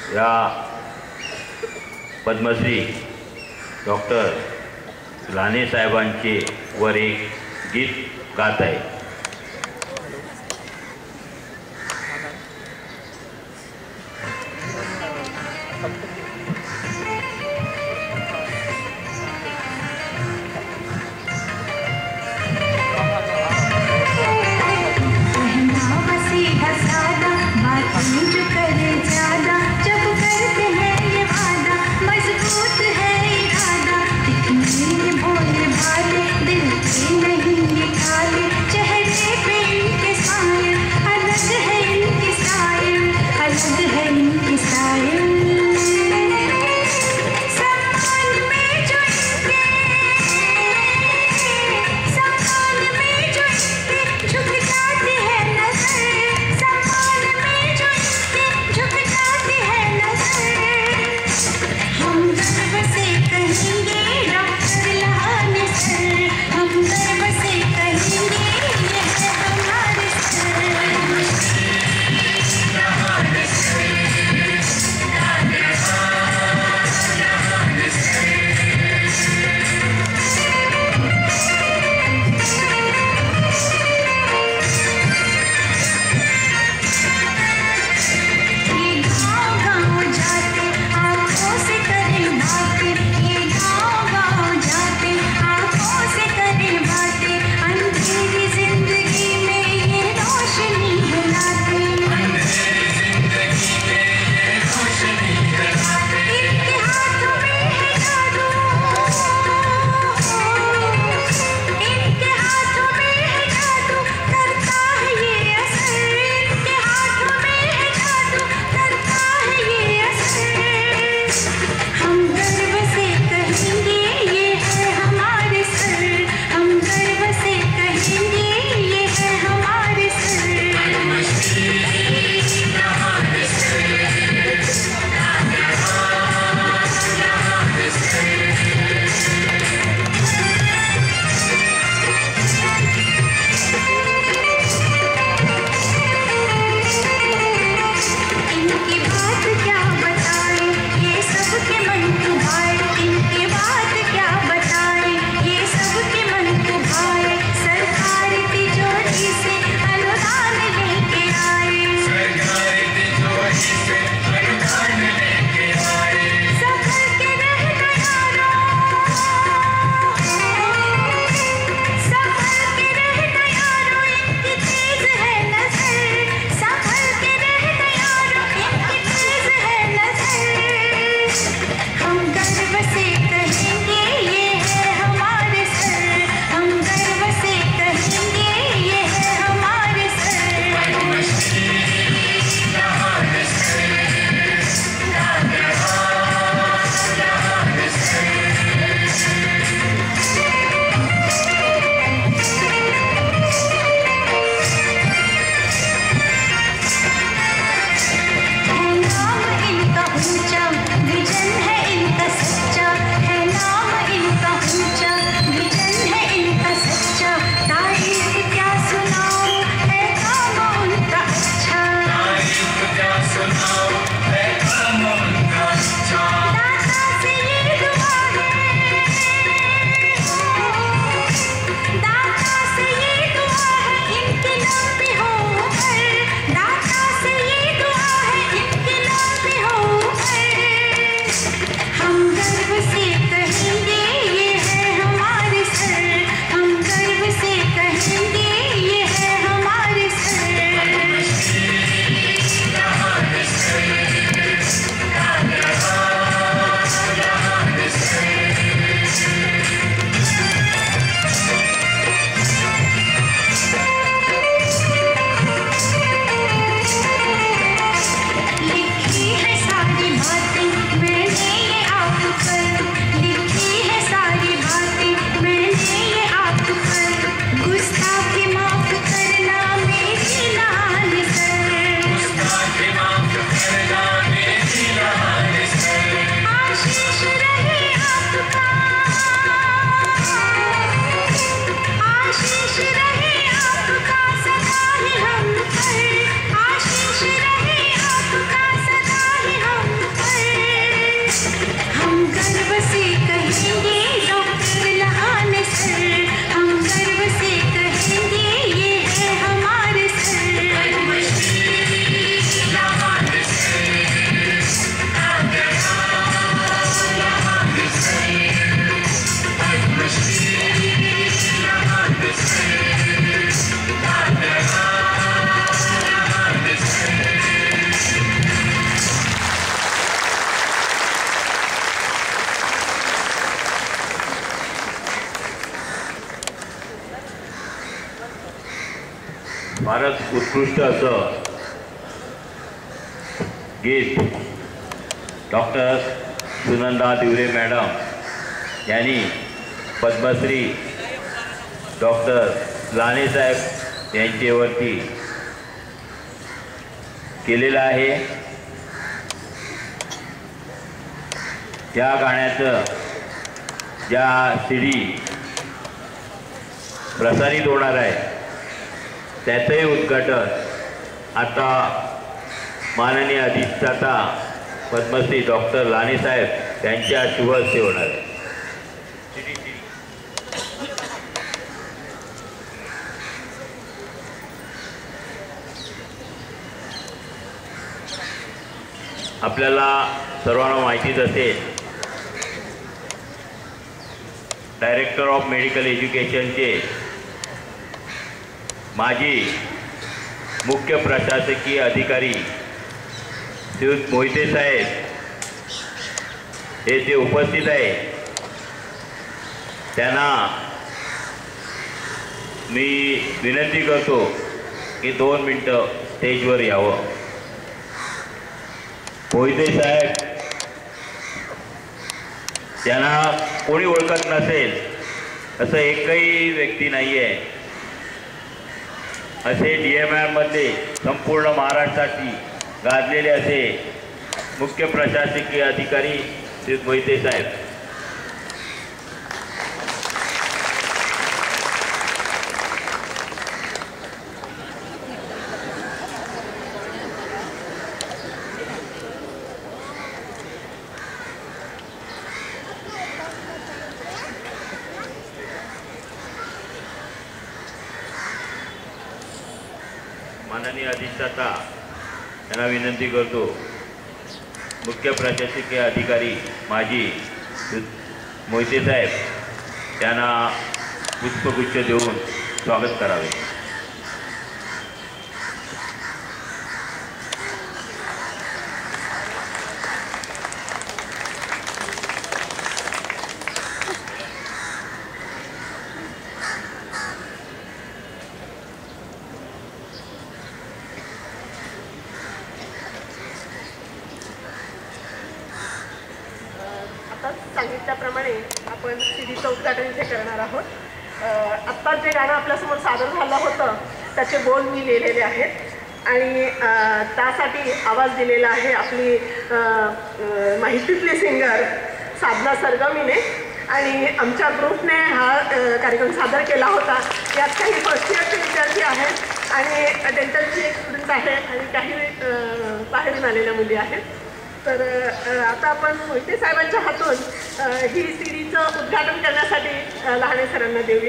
या पद्मश्री डॉक्टर लाने साहेबांचे वर एक गीत गात आहे. अलग है इनकी साइल फारच उत्कृष्ट असं गीत डॉक्टर सुनंदा दिवरे मॅडम यांनी पद्मश्री डॉक्टर लाने साहेब यांच्यावरती केलेलं आहे। त्या गाण्याचं ज्या CD प्रसारित होणार आहे त्याचंही उद्घाटन आता माननीय अधिष्ठाता पद्मश्री डॉक्टर लाने साहेब यांच्या शुभ हस्ते होणार आहे। आपल्याला सर्वांना माहितीच असेल, डायरेक्टर ऑफ मेडिकल एज्युकेशनचे माजी मुख्य प्रशासकीय अधिकारी श्रीयुत मोहिते साहेब हे जे उपस्थित आहे त्यांना मी विनंती करतो की 2 मिनिटं स्टेजवर यावं। मोहिते साहेब त्यांना कोणी ओळखत नसेल असं एकही व्यक्ती नाही आहे। असे DMR मध्ये संपूर्ण महाराष्ट्रासाठी गाजलेले असे मुख्य प्रशासकीय अधिकारी श्री मोहिते साहेब। माननीय अधिष्ठाता यांना विनंती करतो, मुख्य प्रशासकीय अधिकारी माजी मोहिते साहेब यांना पुष्पगुच्छ देऊन स्वागत करावे। सांगितल्याप्रमाणे आपण CDचं उद्घाटन इथे करणार आहोत। आत्ता जे गाणं आपल्यासमोर सादर झालं होतं त्याचे बोल मी लिहिलेले आहेत आणि त्यासाठी आवाज दिलेला आहे आपली माहितीतली सिंगर साधना सरगमीने आणि आमच्या ग्रुपने हा कार्यक्रम सादर केला होता। यात काही फर्स्ट इयरचे विद्यार्थी आहेत आणि डेंटलची एक स्टुडंट आहे आणि काही बाहेरून आलेल्या मुली आहेत। तर आता आपण मोहिते साहेबांच्या हातून ही CDचं उद्घाटन करण्यासाठी लहाने सरांना देऊया।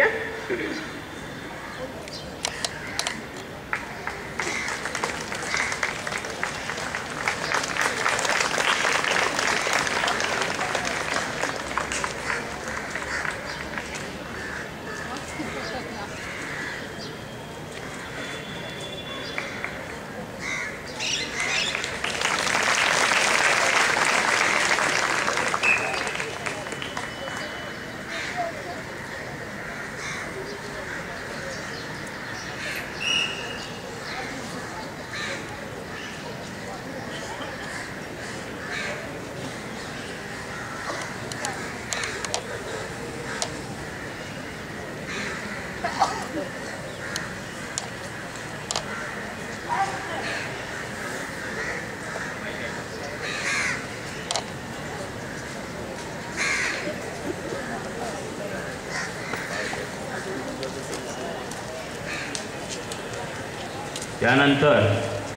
त्यानंतर